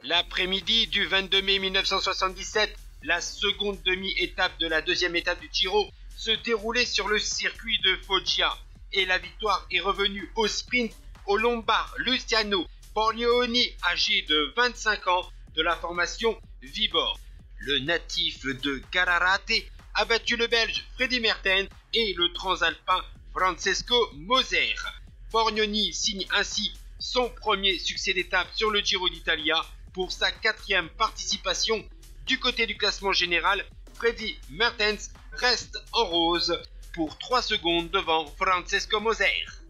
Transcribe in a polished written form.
L'après-midi du 22 mai 1977, la seconde demi-étape de la deuxième étape du Giro se déroulait sur le circuit de Foggia et la victoire est revenue au sprint au Lombard Luciano Borgnoni, âgé de 25 ans, de la formation Vibor. Le natif de Gallarate a battu le Belge Freddy Mertens et le Transalpin Francesco Moser. Borgnoni signe ainsi son premier succès d'étape sur le Giro d'Italia pour sa 4e participation. Du côté du classement général, Freddy Mertens reste en rose pour 3 secondes devant Francesco Moser.